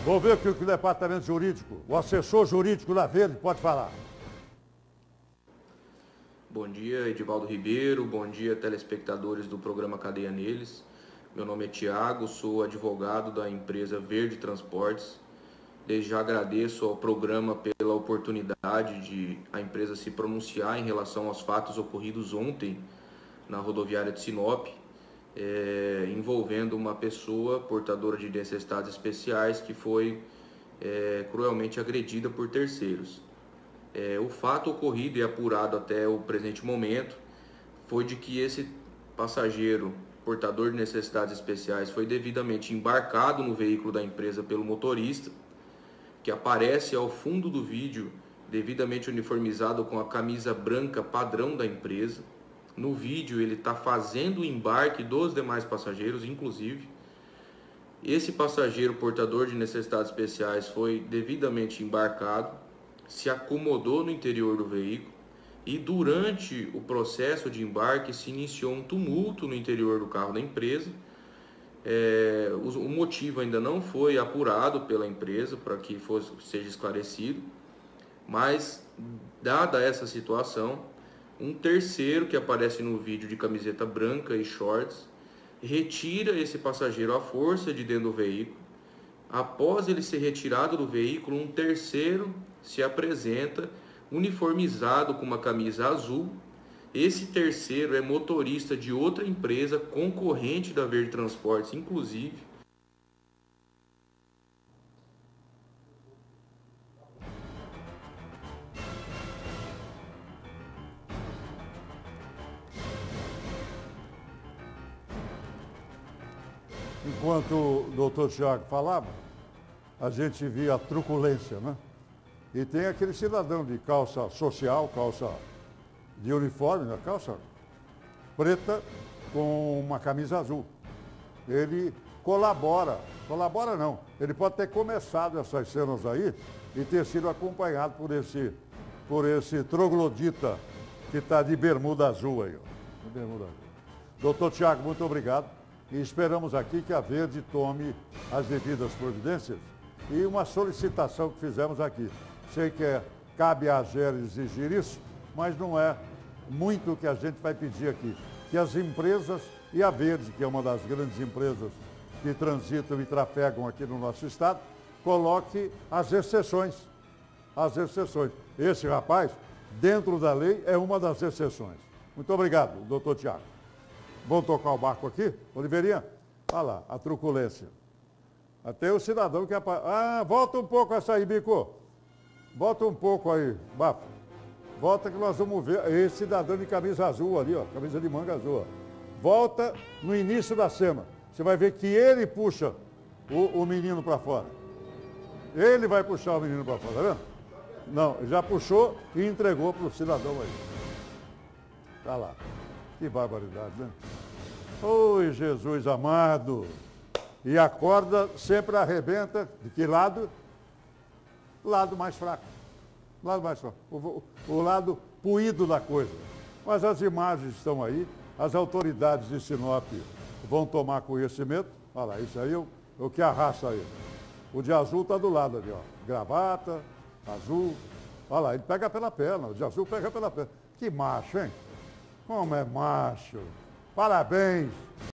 Vou ver o que o departamento jurídico, o assessor jurídico da Verde pode falar. Bom dia, Edivaldo Ribeiro. Bom dia, telespectadores do programa Cadeia Neles. Meu nome é Tiago, sou advogado da empresa Verde Transportes. Desde já agradeço ao programa pela oportunidade de a empresa se pronunciar em relação aos fatos ocorridos ontem na rodoviária de Sinop, envolvendo uma pessoa portadora de necessidades especiais que foi cruelmente agredida por terceiros. O fato ocorrido e apurado até o presente momento foi de que esse passageiro portador de necessidades especiais foi devidamente embarcado no veículo da empresa pelo motorista, que aparece ao fundo do vídeo devidamente uniformizado com a camisa branca padrão da empresa. No vídeo ele está fazendo o embarque dos demais passageiros, inclusive. Esse passageiro portador de necessidades especiais foi devidamente embarcado, se acomodou no interior do veículo e durante o processo de embarque se iniciou um tumulto no interior do carro da empresa. O motivo ainda não foi apurado pela empresa para que seja esclarecido, mas dada essa situação, um terceiro que aparece no vídeo de camiseta branca e shorts retira esse passageiro à força de dentro do veículo. Após ele ser retirado do veículo, um terceiro se apresenta uniformizado com uma camisa azul. Esse terceiro é motorista de outra empresa concorrente da Verde Transportes, inclusive. Enquanto o doutor Tiago falava, a gente via a truculência, né? E tem aquele cidadão de calça social, calça de uniforme, né? Calça preta com uma camisa azul. Ele colabora não, ele pode ter começado essas cenas aí e ter sido acompanhado por esse troglodita que está de bermuda azul aí, ó. De bermuda azul. Doutor Tiago, muito obrigado. E esperamos aqui que a Verde tome as devidas providências e uma solicitação que fizemos aqui. Sei que cabe à AGER exigir isso, mas não é muito o que a gente vai pedir aqui. Que as empresas, e a Verde, que é uma das grandes empresas que transitam e trafegam aqui no nosso estado, coloque as exceções. As exceções. Esse rapaz, dentro da lei, é uma das exceções. Muito obrigado, doutor Tiago. Vamos tocar o barco aqui? Oliveirinha, olha lá, a truculência. Até o cidadão que aparece. Ah, volta um pouco essa aí, Bico. Volta um pouco aí, Bafo. Volta que nós vamos ver. Esse cidadão de camisa azul ali, ó, camisa de manga azul, ó. Volta no início da cena. Você vai ver que ele puxa o menino para fora. Ele vai puxar o menino para fora, tá vendo? Não, já puxou e entregou para o cidadão aí. Tá lá. Que barbaridade, né? Oi, Jesus amado. E a corda sempre arrebenta. De que lado? Lado mais fraco. Lado mais fraco. O lado puído da coisa. Mas as imagens estão aí. As autoridades de Sinop vão tomar conhecimento. Olha lá, isso aí é o que arrasta aí. O de azul está do lado ali, ó. Gravata, azul. Olha lá, ele pega pela perna. O de azul pega pela perna. Que macho, hein? Como é macho. Parabéns.